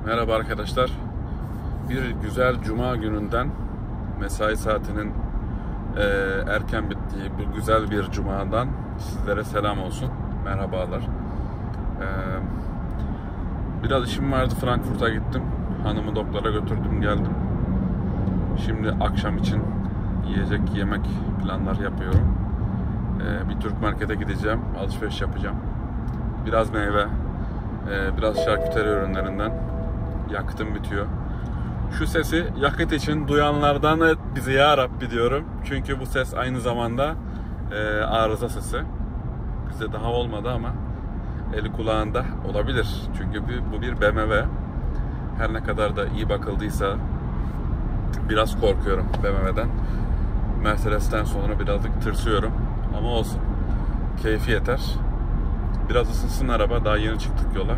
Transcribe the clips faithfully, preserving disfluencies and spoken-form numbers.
Merhaba arkadaşlar. Bir güzel cuma gününden, mesai saatinin e, erken bittiği bu güzel bir cumadan sizlere selam olsun. Merhabalar. E, biraz işim vardı, Frankfurt'a gittim. Hanımı doktora götürdüm, geldim. Şimdi akşam için yiyecek, yemek planlar yapıyorum. E, bir Türk markete gideceğim, alışveriş yapacağım. Biraz meyve, e, biraz şarküteri ürünlerinden. Yakıtım bitiyor. Şu sesi yakıt için duyanlardan et bizi ya Rabbi diyorum. Çünkü bu ses aynı zamanda e, arıza sesi. Bizde daha olmadı ama eli kulağında olabilir. Çünkü bu bir B M W. Her ne kadar da iyi bakıldıysa biraz korkuyorum B M W'den. Mercedes'ten sonra birazcık tırsıyorum. Ama olsun. Keyfi yeter. Biraz ısınsın araba. Daha yeni çıktık yola.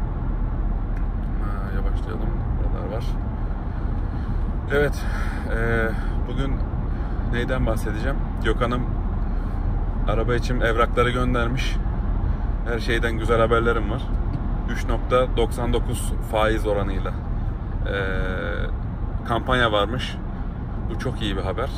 Başlayalım. Buralar var. Evet. E, bugün neyden bahsedeceğim? Gökhan'ım araba için evrakları göndermiş. Her şeyden güzel haberlerim var. üç nokta doksan dokuz faiz oranıyla e, kampanya varmış. Bu çok iyi bir haber.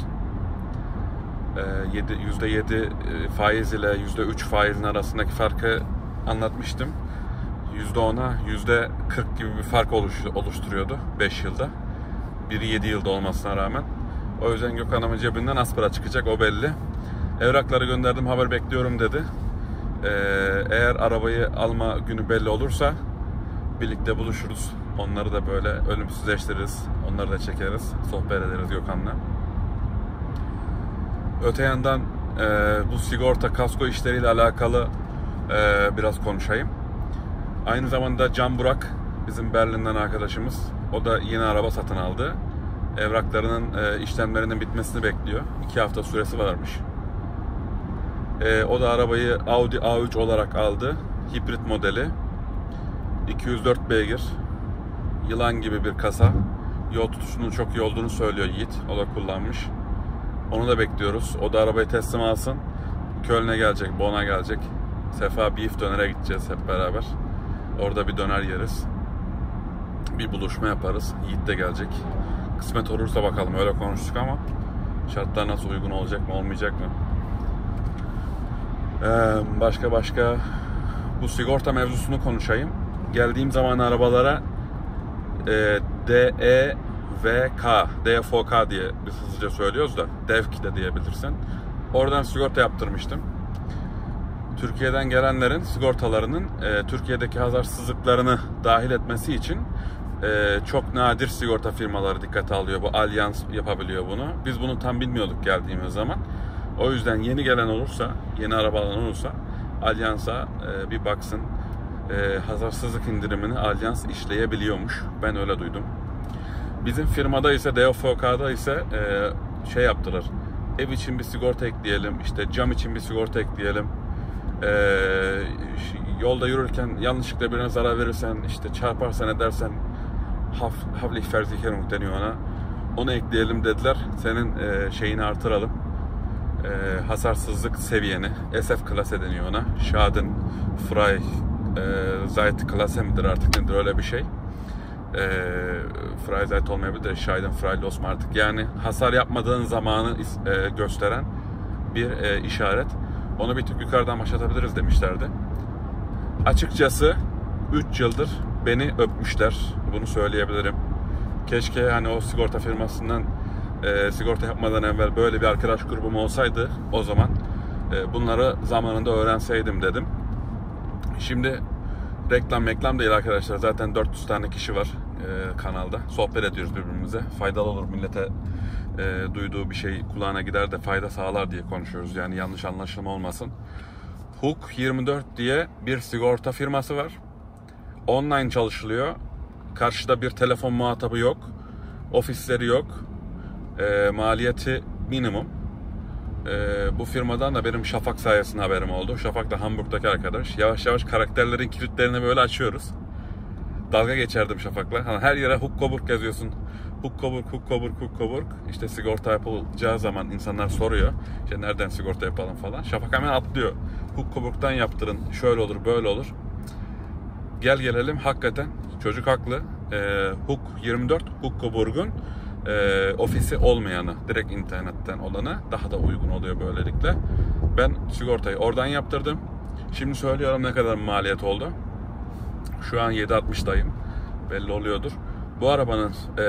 E, yüzde yedi faiz ile yüzde üç faizin arasındaki farkı anlatmıştım. yüzde ona yüzde kırk gibi bir fark oluşturuyordu beş yılda. Biri yedi yılda olmasına rağmen. O yüzden Gökhan'ımın cebinden az para çıkacak, o belli. Evrakları gönderdim, haber bekliyorum dedi. Ee, eğer arabayı alma günü belli olursa birlikte buluşuruz. Onları da böyle ölümsüzleştiririz. Onları da çekeriz. Sohbet ederiz Gökhan'la. Öte yandan e, bu sigorta, kasko işleriyle alakalı e, biraz konuşayım. Aynı zamanda Can Burak, bizim Berlin'den arkadaşımız. O da yeni araba satın aldı. Evraklarının e, işlemlerinin bitmesini bekliyor. iki hafta süresi varmış. E, o da arabayı Audi A üç olarak aldı. Hibrit modeli. iki yüz dört beygir. Yılan gibi bir kasa. Yol tutuşunun çok iyi olduğunu söylüyor Yiğit. O da kullanmış. Onu da bekliyoruz. O da arabayı teslim alsın. Köln'e gelecek, Bonn'a gelecek. Sefa Beef Döner'e gideceğiz hep beraber. Orada bir döner yeriz. Bir buluşma yaparız. Yiğit de gelecek. Kısmet olursa bakalım. Öyle konuştuk ama şartlar nasıl, uygun olacak mı, olmayacak mı? Ee, başka başka bu sigorta mevzusunu konuşayım. Geldiğim zaman arabalara e, D E V K, D F O K diye biz hızlıca söylüyoruz da D E V K de diyebilirsin. Oradan sigorta yaptırmıştım. Türkiye'den gelenlerin sigortalarının e, Türkiye'deki hazarsızlıklarını dahil etmesi için e, çok nadir sigorta firmaları dikkate alıyor. Bu Allianz yapabiliyor bunu. Biz bunu tam bilmiyorduk geldiğimiz zaman. O yüzden yeni gelen olursa, yeni araba alan olursa Allianz'a e, bir baksın. E, hazarsızlık indirimini Allianz işleyebiliyormuş. Ben öyle duydum. Bizim firmada ise, D F O K'da ise e, şey yaptılar. Ev için bir sigorta ekleyelim, işte cam için bir sigorta ekleyelim. Ee, yolda yürürken yanlışlıkla birine zarar verirsen, işte çarparsan edersen Haftpflichtversicherung deniyor ona. Onu ekleyelim dediler. Senin e, şeyini artıralım. E, hasarsızlık seviyeni. S F klase deniyor ona. Schadenfrei e, Zeitklasse midir artık, nedir öyle bir şey. E, Freizeit olmayabilir de Schadenfrei mu artık. Yani hasar yapmadığın zamanı e, gösteren bir e, işaret. Onu bir tık yukarıdan başlatabiliriz demişlerdi. Açıkçası üç yıldır beni öpmüşler. Bunu söyleyebilirim. Keşke hani o sigorta firmasından e, sigorta yapmadan evvel böyle bir arkadaş grubum olsaydı o zaman e, bunları zamanında öğrenseydim dedim. Şimdi reklam reklam değil arkadaşlar. Zaten dört yüz tane kişi var e, kanalda. Sohbet ediyoruz birbirimize. Faydalı olur, millete e, duyduğu bir şey kulağına gider de fayda sağlar diye konuşuyoruz. Yani yanlış anlaşılma olmasın. Hook yirmi dört diye bir sigorta firması var. Online çalışılıyor. Karşıda bir telefon muhatabı yok. Ofisleri yok. E, maliyeti minimum. E, bu firmadan da benim Şafak sayesinde haberim oldu. Şafak da Hamburg'daki arkadaş. Yavaş yavaş karakterlerin kilitlerini böyle açıyoruz. Dalga geçerdim Şafak'la. Hani her yere Hook Coburg yazıyorsun. Hook Coburg, Hook Coburg, Hook Coburg. İşte sigorta yapılacağı zaman insanlar soruyor. İşte nereden sigorta yapalım falan. Şafak hemen atlıyor. Hook Coburg'dan yaptırın. Şöyle olur, böyle olur. Gel gelelim hakikaten çocuk haklı. e, Huk yirmi dört Huckeburg'un e, ofisi olmayanı, direkt internetten olanı daha da uygun oluyor böylelikle. Ben sigortayı oradan yaptırdım. Şimdi söylüyorum ne kadar maliyet oldu. Şu an yedi altmıştayım. Belli oluyordur. Bu arabanın e,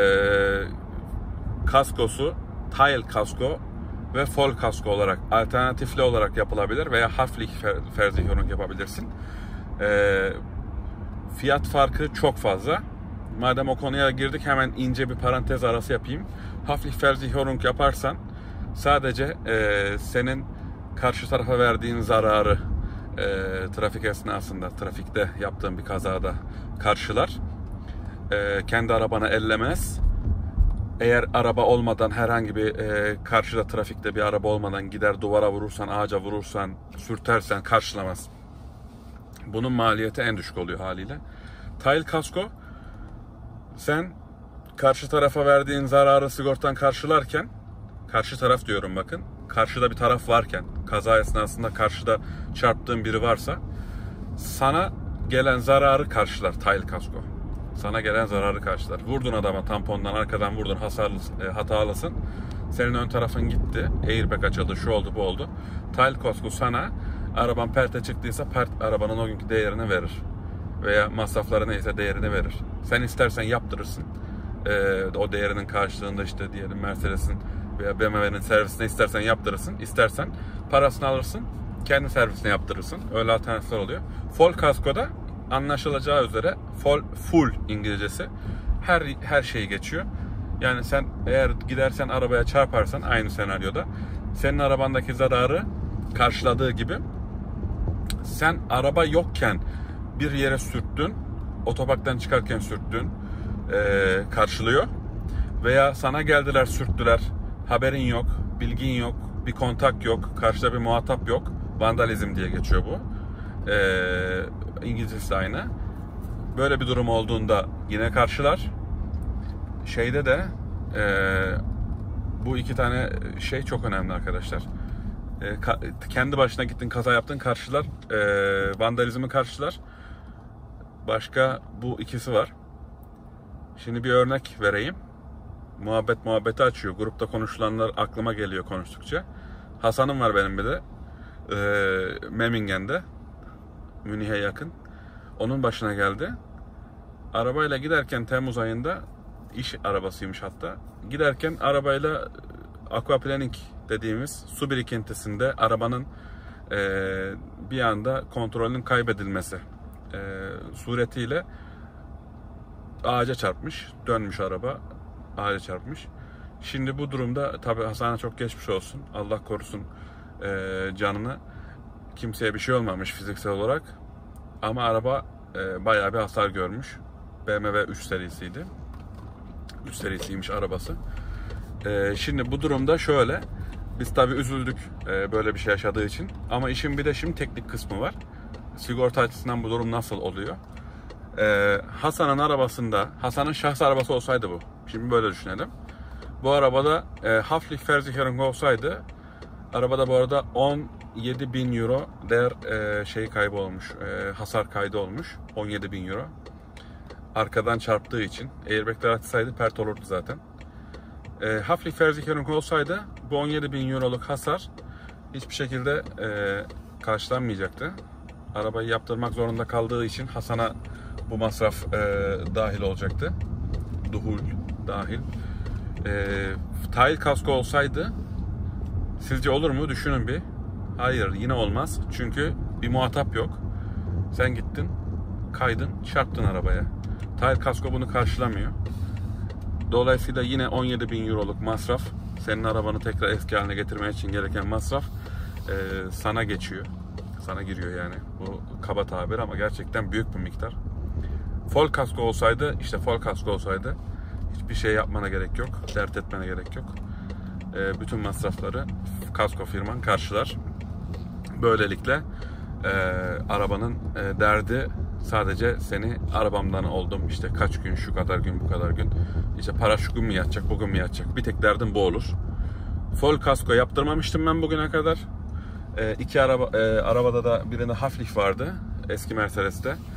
kaskosu Teil kasko ve Voll kasko olarak alternatifli olarak yapılabilir veya Haftpflichtversicherung yapabilirsin. E, fiyat farkı çok fazla. Madem o konuya girdik, hemen ince bir parantez arası yapayım. Haftpflichtversicherung yaparsan sadece e, senin karşı tarafa verdiğin zararı e, trafik esnasında, trafikte yaptığın bir kazada karşılar. E, kendi arabana ellemez. Eğer araba olmadan, herhangi bir e, karşıda trafikte bir araba olmadan gider duvara vurursan, ağaca vurursan, sürtersen karşılamaz. Bunun maliyeti en düşük oluyor haliyle. Teil kasko, sen karşı tarafa verdiğin zararı sigortan karşılarken, karşı taraf diyorum bakın, karşıda bir taraf varken, kaza esnasında karşıda çarptığın biri varsa sana gelen zararı karşılar Teil kasko. Sana gelen zararı karşılar. Vurdun adama, tampondan arkadan vurdun, hasarlı, e, hatalısın. Senin ön tarafın gitti, airbag açıldı, şu oldu, bu oldu. Teil kasko sana, araban perte çıktıysa pert arabanın o günkü değerini verir. Veya masrafları neyse değerini verir. Sen istersen yaptırırsın. Ee, o değerinin karşılığında işte diyelim Mercedes'in veya B M W'nin servisine istersen yaptırırsın. İstersen parasını alırsın, kendi servisine yaptırırsın. Öyle alternatifler oluyor. Voll kaskoda anlaşılacağı üzere full, full İngilizcesi her her şeyi geçiyor. Yani sen eğer gidersen arabaya çarparsan aynı senaryoda senin arabandaki zararı karşıladığı gibi sen araba yokken bir yere sürttün, otoparktan çıkarken sürttün, ee, karşılıyor. Veya sana geldiler, sürttüler, haberin yok, bilgin yok, bir kontak yok, karşıda bir muhatap yok. Vandalizm diye geçiyor bu. Ee, İngilizcesi de aynı. Böyle bir durum olduğunda yine karşılar. Şeyde de e, bu iki tane şey çok önemli arkadaşlar. E, ka, kendi başına gittin, kaza yaptın, karşılar. E, vandalizmi karşılar. Başka bu ikisi var. Şimdi bir örnek vereyim. Muhabbet muhabbeti açıyor. Grupta konuşulanlar aklıma geliyor konuştukça. Hasan'ım var benim bir de. E, Memmingen'de. Münih'e yakın. Onun başına geldi. Arabayla giderken Temmuz ayında, iş arabasıymış hatta. Giderken arabayla aquaplaning dediğimiz su birikintisinde arabanın e, bir anda kontrolünün kaybedilmesi e, suretiyle ağaca çarpmış. Dönmüş araba. Ağaca çarpmış. Şimdi bu durumda tabi Hasan'a çok geçmiş olsun. Allah korusun e, canını. Kimseye bir şey olmamış fiziksel olarak. Ama araba e, bayağı bir hasar görmüş. B M W üç serisiydi. üç serisiymiş arabası. E, şimdi bu durumda şöyle. Biz tabii üzüldük e, böyle bir şey yaşadığı için. Ama işin bir de şimdi teknik kısmı var. Sigorta açısından bu durum nasıl oluyor? E, Hasan'ın arabasında, Hasan'ın şahsi arabası olsaydı bu. Şimdi böyle düşünelim. Bu arabada e, Haftpflichtversicherung olsaydı, arabada bu arada on yedi bin euro değer e, şey kaybı olmuş, e, hasar kaydı olmuş. on yedi bin euro. Arkadan çarptığı için. Airbag'ler açsaydı pert olurdu zaten. E, Haftpflichtversicherung olsaydı bu on yedi bin euroluk hasar hiçbir şekilde e, karşılanmayacaktı. Arabayı yaptırmak zorunda kaldığı için Hasan'a bu masraf e, dahil olacaktı. Duhul dahil. E, Teil kasko olsaydı sizce olur mu? Düşünün bir. Hayır, yine olmaz. Çünkü bir muhatap yok. Sen gittin, kaydın, çarptın arabaya. Teil kasko bunu karşılamıyor. Dolayısıyla yine on yedi bin euroluk masraf, senin arabanı tekrar eski haline getirmek için gereken masraf e, sana geçiyor. Sana giriyor yani. Bu kaba tabir ama gerçekten büyük bir miktar. Voll kasko olsaydı, işte voll kasko olsaydı hiçbir şey yapmana gerek yok. Dert etmene gerek yok. E, bütün masrafları kasko firman karşılar. Böylelikle e, arabanın e, derdi sadece seni arabamdan oldum, işte kaç gün, şu kadar gün, bu kadar gün, işte para şu gün mü yatacak, bugün mü yatacak, bir tek derdim bu olur. Voll kasko yaptırmamıştım ben bugüne kadar. E, iki araba, e, arabada da birinde Haftpflicht vardı, eski Mercedes'te.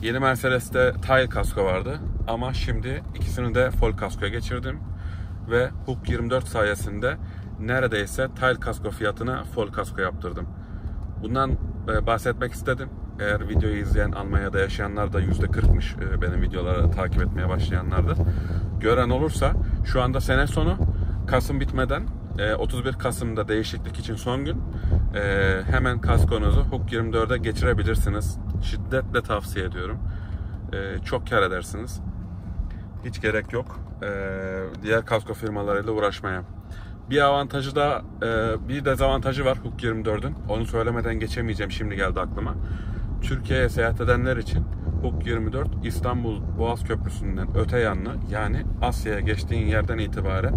Yeni Mercedes'te tile kasko vardı ama şimdi ikisini de full kaskoya geçirdim ve Hook yirmi dört sayesinde neredeyse tile kasko fiyatına full kasko yaptırdım. Bundan bahsetmek istedim. Eğer videoyu izleyen Almanya'da yaşayanlar da yüzde kırkmış benim videoları takip etmeye başlayanlardır. Gören olursa şu anda sene sonu, Kasım bitmeden otuz bir Kasım'da değişiklik için son gün. Hemen kaskonuzu Hook yirmi dörde geçirebilirsiniz. Şiddetle tavsiye ediyorum. Çok kâr edersiniz. Hiç gerek yok diğer kasko firmalarıyla uğraşmaya. Bir avantajı da, bir dezavantajı var Hook yirmi dördün. Onu söylemeden geçemeyeceğim, şimdi geldi aklıma. Türkiye'ye seyahat edenler için Hook yirmi dört İstanbul Boğaz Köprüsü'nden öte yanlı, yani Asya'ya geçtiğin yerden itibaren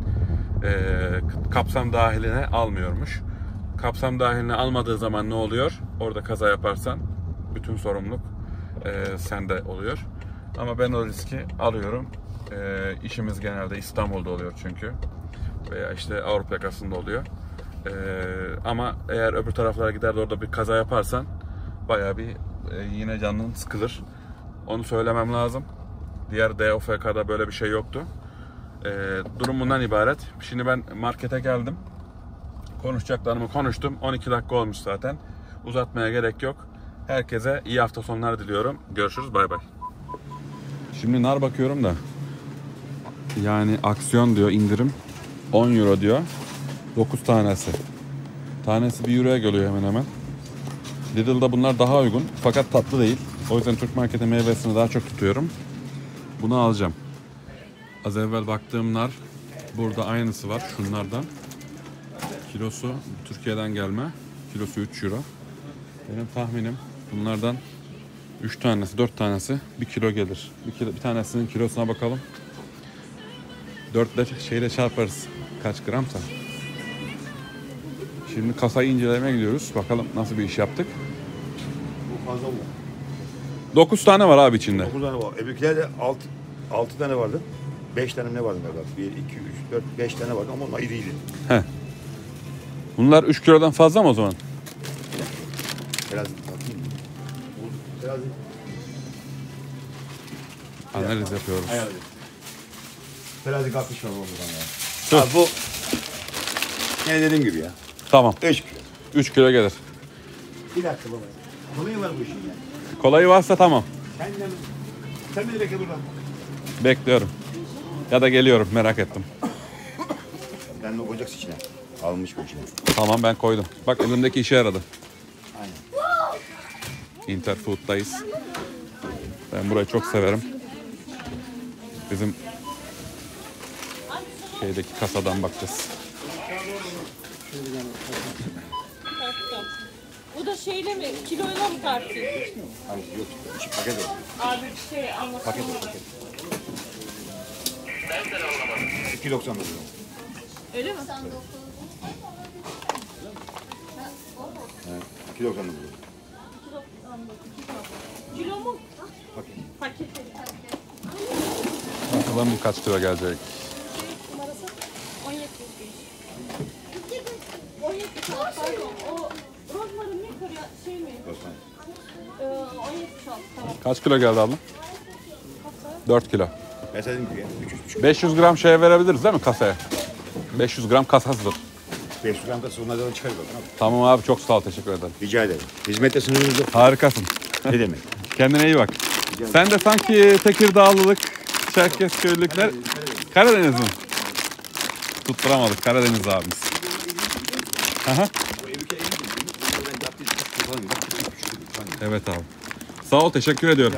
kapsam dahiline almıyormuş. Kapsam dahiline almadığı zaman ne oluyor? Orada kaza yaparsan bütün sorumluluk sende oluyor. Ama ben o riski alıyorum. İşimiz genelde İstanbul'da oluyor çünkü. Veya işte Avrupa yakasında oluyor. Ee, ama eğer öbür taraflara gider de orada bir kaza yaparsan bayağı bir e, yine canın sıkılır. Onu söylemem lazım. Diğer D O F K'da böyle bir şey yoktu. Ee, durum bundan ibaret. Şimdi ben markete geldim. Konuşacaklarımı konuştum. on iki dakika olmuş zaten. Uzatmaya gerek yok. Herkese iyi hafta sonları diliyorum. Görüşürüz. Bay bay. Şimdi nar bakıyorum da. Yani aksiyon diyor, indirim. on euro diyor. dokuz tanesi. Tanesi bir euroya geliyor hemen hemen. Lidl'da bunlar daha uygun fakat tatlı değil. O yüzden Türk marketi meyvesini daha çok tutuyorum. Bunu alacağım. Az evvel baktığım nar burada aynısı var şunlardan. Kilosu Türkiye'den gelme. Kilosu üç euro. Benim tahminim bunlardan üç tanesi, dört tanesi bir kilo gelir. Bir, kilo, bir tanesinin kilosuna bakalım. dört ile şeyle çarparız. Kaç gramsa. Şimdi kasayı incelemeye gidiyoruz. Bakalım nasıl bir iş yaptık. Bu fazla mı? dokuz tane var abi içinde. dokuz tane var. Öbürkülerde altı, altı tane vardı. beş tane ne vardı galiba? bir, iki, üç, dört, beş tane vardı ama onlar iriydi. He. Bunlar üç kilodan fazla mı o zaman? Terazi bakayım. Bu terazi. Analiz yapıyoruz. Hayal edin. Terazi kalkmış var oradan ya. Dur. Ha, bu ne dediğim gibi ya. Tamam. üç kilo. üç kilo gelir. Bir dakika baba. Kolayı var bu işin ya. Kolayı varsa tamam. Sen de sen de bekle buradan. Bekliyorum. Ya da geliyorum, merak ettim. Ben de koyacaksın içine. Almış bu içine. Tamam, ben koydum. Bak elimdeki işe yaradı. Aynen. Interfood'dayız. Ben burayı çok severim. Bizim şeydeki kasadan bakacağız. Bu da şeyle mi? Kiloyla mı tartıyor? Hayır yok. İçi paket o. Abi bir şey anlatayım. Paket o paket. iki doksan dokuz. Öyle mi? Evet. iki doksan dokuz. Kilo mu? Paket. Paketi. Bakalım kaç kilo gelecek. Numarası on yedi. on yedi. Pardon. O rozmarin mi? Korea şey mi? Osman. Ee, on yedi şans. Tamam. Kaç kilo geldi abla? dört kilo. Ben sana dedim ki ya. üç yüz buçuk. beş yüz gram şeye verebiliriz değil mi kasaya? beş yüz gram kasasıdır. beş yüz gram da sonuna da çıkarız bakalım. Tamam abi, çok sağ ol, teşekkür ederim. Rica ederim. Hizmette sınırımız yok. Harikasın. Ne demek? Kendine iyi bak. Sen de sanki Tekirdağlılık, Çerkezköylülükler, Karadeniz mi? Tutturamadık, Karadeniz abimiz. Aha. Evet abi. Sağ ol, teşekkür ediyorum.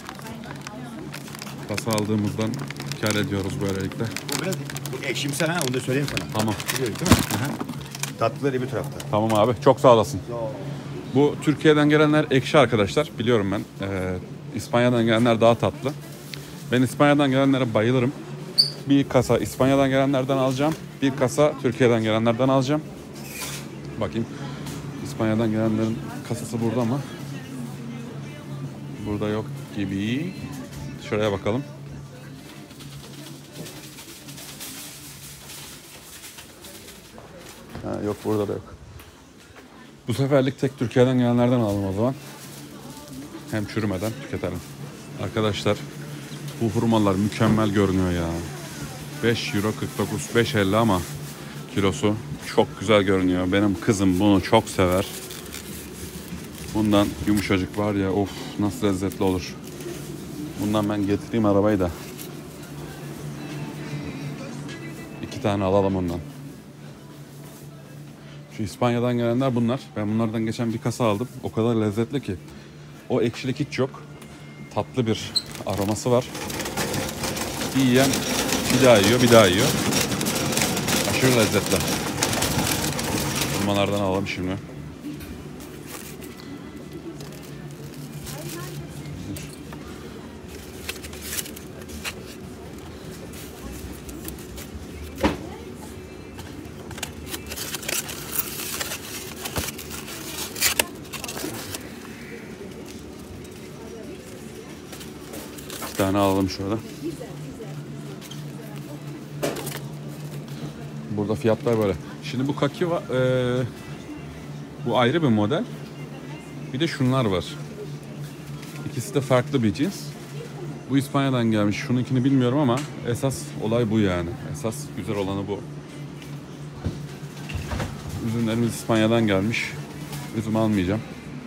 Kasa aldığımızdan kâr ediyoruz böylelikle. Bu biraz bu ekşimsi ha, onu da söyleyeyim sana. Tamam. Biliyoruz değil mi? Aha. Tatlıları bir tarafta. Tamam abi, çok sağ olasın. Bu Türkiye'den gelenler ekşi arkadaşlar, biliyorum ben. Ee, İspanya'dan gelenler daha tatlı. Ben İspanya'dan gelenlere bayılırım. Bir kasa İspanya'dan gelenlerden alacağım. Bir kasa Türkiye'den gelenlerden alacağım. Bakayım. İspanya'dan gelenlerin kasası burada mı? Burada yok gibi. Şuraya bakalım. Ha, yok, burada da yok. Bu seferlik tek Türkiye'den gelenlerden alalım o zaman. Hem çürümeden tüketelim. Arkadaşlar bu hurmalar mükemmel görünüyor ya. beş euro kırk dokuz, beş elli ama kilosu çok güzel görünüyor. Benim kızım bunu çok sever. Bundan yumuşacık var ya, of nasıl lezzetli olur. Bundan ben getireyim arabayı da. İki tane alalım ondan. Şu İspanya'dan gelenler bunlar. Ben bunlardan geçen bir kasa aldım. O kadar lezzetli ki. O ekşilik hiç yok. Tatlı bir aroması var. Bir yiyen bir daha yiyor, bir daha yiyor. Aşırı lezzetli. Hurmalardan alalım şimdi. Bir tane alalım şöyle. Burada fiyatlar böyle. Şimdi bu kaki var. Ee, bu ayrı bir model. Bir de şunlar var. İkisi de farklı bir cins. Bu İspanya'dan gelmiş. Şununkini bilmiyorum ama esas olay bu yani. Esas güzel olanı bu. Üzümlerimiz İspanya'dan gelmiş. Üzüm almayacağım.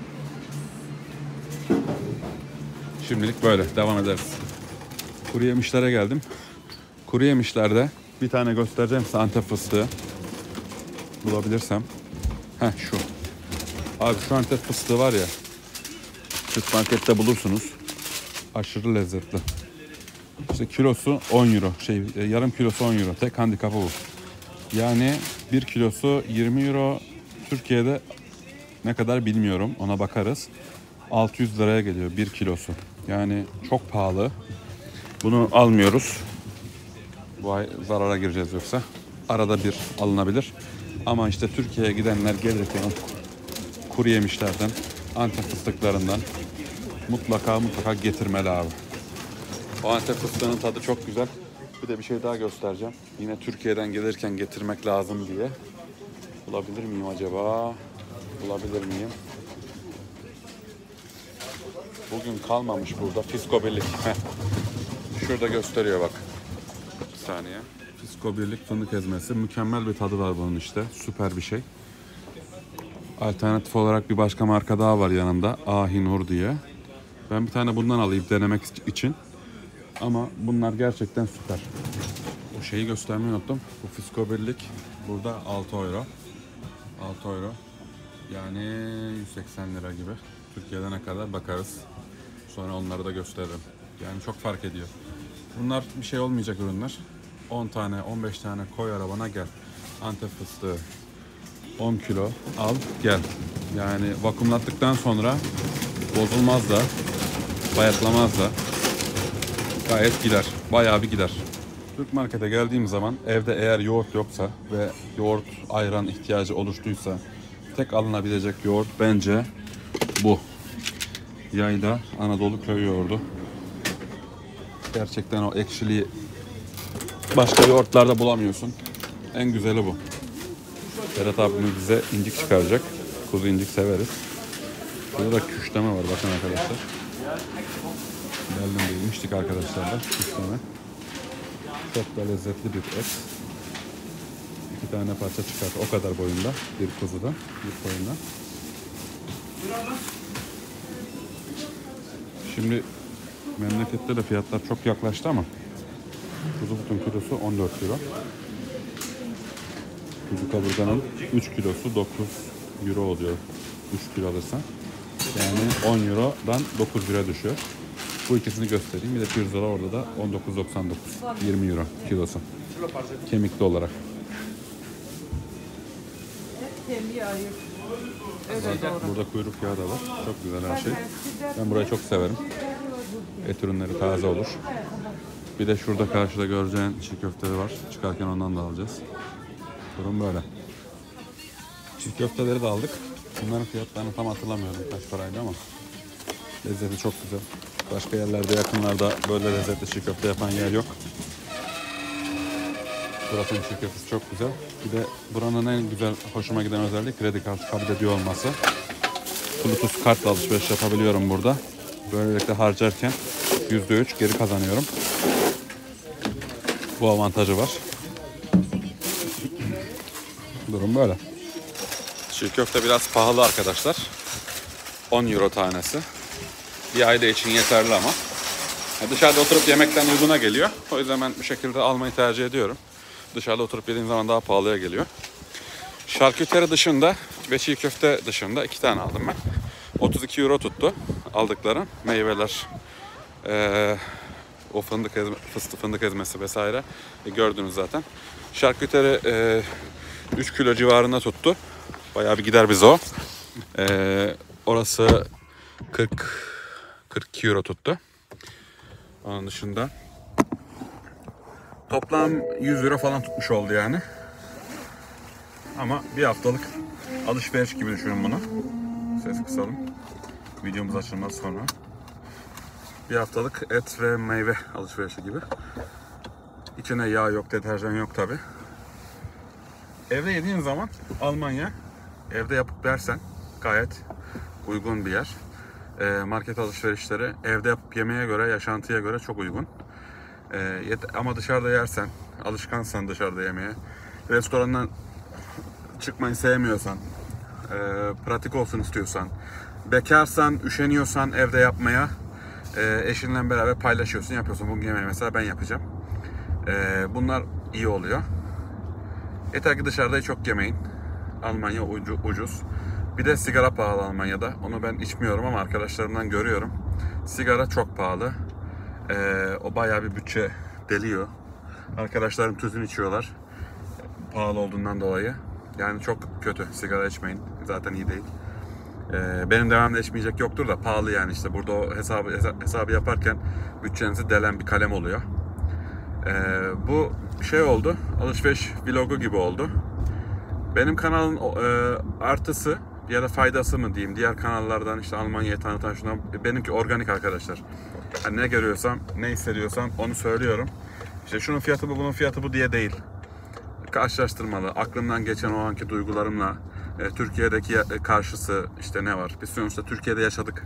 Şimdilik böyle. Devam ederiz. Kuru yemişlere geldim. Kuru yemişlerde bir tane göstereceğim size, Antep fıstığı. Bulabilirsem. Heh şu. Abi şu Antep fıstığı var ya. Türk markette bulursunuz. Aşırı lezzetli. İşte kilosu on euro. Şey, yarım kilosu on euro. Tek handikapı bu. Yani bir kilosu yirmi euro. Türkiye'de ne kadar bilmiyorum. Ona bakarız. altı yüz liraya geliyor bir kilosu. Yani çok pahalı. Bunu almıyoruz. Bu ay zarara gireceğiz yoksa. Arada bir alınabilir. Ama işte Türkiye'ye gidenler gelirken kuru yemişlerden, Antep fıstıklarından mutlaka mutlaka getirmeli abi. O Antep fıstığının tadı çok güzel. Bir de bir şey daha göstereceğim. Yine Türkiye'den gelirken getirmek lazım diye. Bulabilir miyim acaba? Bulabilir miyim? Bugün kalmamış burada. Fisko Birlik. Şurada gösteriyor bak. Bir saniye. Fisko Birlik fındık ezmesi. Mükemmel bir tadı var bunun işte. Süper bir şey. Alternatif olarak bir başka marka daha var yanında. Ahinur diye. Ben bir tane bundan alayım denemek için. Ama bunlar gerçekten süper. O şeyi göstermeyi unuttum. Bu Fisko Birlik burada altı euro. altı euro. Yani yüz seksen lira gibi. Türkiye'de ne kadar bakarız. Sonra onları da gösteririm. Yani çok fark ediyor. Bunlar bir şey olmayacak ürünler. on tane, on beş tane koy arabana gel. Antep fıstığı on kilo al gel. Yani vakumlattıktan sonra bozulmaz da, bayatlamaz da. Gayet gider. Bayağı bir gider. Türk markete geldiğim zaman evde eğer yoğurt yoksa ve yoğurt ayran ihtiyacı oluştuysa tek alınabilecek yoğurt bence bu. Yayla Anadolu köy yoğurdu. Gerçekten o ekşiliği başka yoğurtlarda bulamıyorsun. En güzeli bu. Berat abimiz bize incik çıkaracak. Kuzu incik severiz. Burada da küşleme var bakın arkadaşlar. Berlin'de yemiştik arkadaşlarla küşleme. Çok da lezzetli bir et. İki tane parça çıkarttı. O kadar boyunda bir kuzuda, bir koyundan. Şimdi memlekette de fiyatlar çok yaklaştı ama kuzu butun kilosu on dört euro. Kuzu kaburganın üç kilosu dokuz euro oluyor. üç kilo alırsan. Yani on eurodan dokuz lira düşüyor. Bu ikisini göstereyim. Bir de pirzola orada da on dokuz doksan dokuz. yirmi euro kilosu. Kemikli olarak. Burada kuyruk yağı da var. Çok güzel her şey. Ben burayı çok severim. Et ürünleri taze olur. Bir de şurada karşıda göreceğin çiğ köfteleri var. Çıkarken ondan da alacağız. Durum böyle. Çiğ köfteleri de aldık. Bunların fiyatlarını tam hatırlamıyorum kaç paraydı ama lezzeti çok güzel. Başka yerlerde yakınlarda böyle lezzetli çiğ köfte yapan yer yok. Burasının çiğ köftesi çok güzel. Bir de buranın en güzel hoşuma giden özelliği kredi kartı kabul ediyor olması. Bluetooth kartla alışveriş yapabiliyorum burada. Böylelikle harcarken yüzde üç geri kazanıyorum. Bu avantajı var. Durum böyle. Çiğ köfte biraz pahalı arkadaşlar. on euro tanesi. Bir aile için yeterli ama. Dışarıda oturup yemekten uyguna geliyor. O yüzden ben bu şekilde almayı tercih ediyorum. Dışarıda oturup yediğin zaman daha pahalıya geliyor. Şarküteri dışında ve çiğ köfte dışında iki tane aldım ben. otuz iki euro tuttu aldıklarım. Meyveler, ee, o fındık ezme, fıstık fındık ezmesi vesaire e, gördünüz zaten. Şarküteri e, üç kilo civarında tuttu. Bayağı bir gider bize o. E, orası kırk kırk iki euro tuttu. Onun dışında toplam yüz euro falan tutmuş oldu yani. Ama bir haftalık alışveriş gibi düşünün bunu. Ses kısalım. Videomuz açılmaz sonra. Bir haftalık et ve meyve alışverişi gibi. İçine yağ yok, deterjan yok tabi. Evde yediğin zaman Almanya, evde yapıp versen gayet uygun bir yer. E, market alışverişleri evde yapıp yemeye göre, yaşantıya göre çok uygun. E, ama dışarıda yersen, alışkansan dışarıda yemeye, restorandan çıkmayı sevmiyorsan, e, pratik olsun istiyorsan, bekarsan, üşeniyorsan evde yapmaya, e, eşinle beraber paylaşıyorsun, yapıyorsun. Bugün yemeği mesela ben yapacağım. E, bunlar iyi oluyor. Yeter ki dışarıda çok yemeyin. Almanya ucu, ucuz. Bir de sigara pahalı Almanya'da. Onu ben içmiyorum ama arkadaşlarımdan görüyorum. Sigara çok pahalı. Ee, o bayağı bir bütçe deliyor. Arkadaşlarım tütün içiyorlar. Pahalı olduğundan dolayı. Yani çok kötü. Sigara içmeyin. Zaten iyi değil. Ee, benim devamlı içmeyecek yoktur da pahalı yani işte. Burada o hesabı, hesabı yaparken bütçenizi delen bir kalem oluyor. Ee, bu şey oldu. Alışveriş vlogu gibi oldu. Benim kanalın e, artısı ya da faydası mı diyeyim, diğer kanallardan işte Almanya'yı tanıtan şuna, benimki organik arkadaşlar. Yani ne görüyorsam, ne hissediyorsam onu söylüyorum. İşte şunun fiyatı bu, bunun fiyatı bu diye değil. Karşılaştırmalı, aklımdan geçen o anki duygularımla e, Türkiye'deki karşısı işte ne var? Biz sonuçta Türkiye'de yaşadık.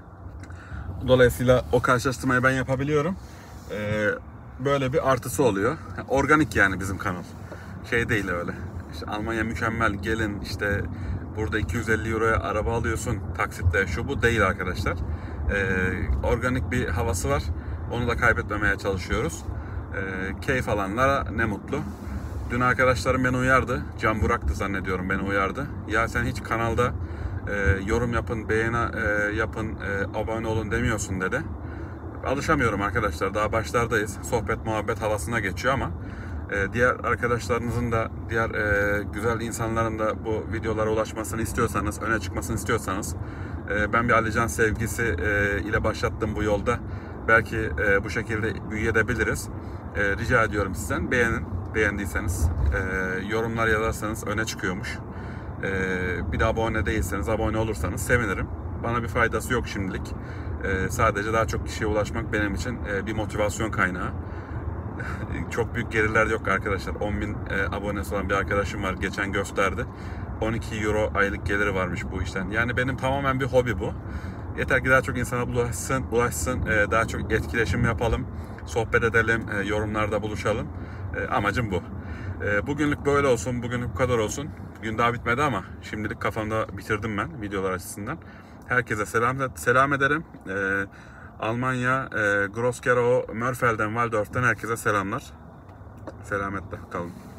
Dolayısıyla o karşılaştırmayı ben yapabiliyorum. E, böyle bir artısı oluyor. Organik yani bizim kanal. Şey değil öyle. İşte Almanya mükemmel, gelin işte burada iki yüz elli euroya araba alıyorsun taksitle, şu bu değil arkadaşlar. Ee, organik bir havası var. Onu da kaybetmemeye çalışıyoruz. Ee, keyif alanlara ne mutlu. Dün arkadaşlarım beni uyardı. Can Burak'tı zannediyorum, beni uyardı. Ya sen hiç kanalda e, yorum yapın, beğeni e, yapın, e, abone olun demiyorsun dedi. Alışamıyorum arkadaşlar. Daha başlardayız. Sohbet muhabbet havasına geçiyor ama Ee, diğer arkadaşlarınızın da, diğer e, güzel insanların da bu videolara ulaşmasını istiyorsanız, öne çıkmasını istiyorsanız, e, ben bir Alican sevgisi e, ile başlattım bu yolda. Belki e, bu şekilde büyüyebiliriz. E, rica ediyorum sizden, beğenin, beğendiyseniz, e, yorumlar yazarsanız öne çıkıyormuş. E, bir de abone değilseniz, abone olursanız sevinirim. Bana bir faydası yok şimdilik. E, sadece daha çok kişiye ulaşmak benim için e, bir motivasyon kaynağı. Çok büyük gelirler yok arkadaşlar. on bin e, abonesi olan bir arkadaşım var. Geçen gösterdi. on iki euro aylık geliri varmış bu işten. Yani benim tamamen bir hobi bu. Yeter ki daha çok insana ulaşsın, ulaşsın. E, daha çok etkileşim yapalım. Sohbet edelim. E, yorumlarda buluşalım. E, amacım bu. E, bugünlük böyle olsun. Bugünlük bu kadar olsun. Gün daha bitmedi ama şimdilik kafamda bitirdim ben videolar açısından. Herkese selam, selam ederim. E, Almanya, e, Gross-Gerau, Mörfelden, Waldorf'tan herkese selamlar. Selametle kalın.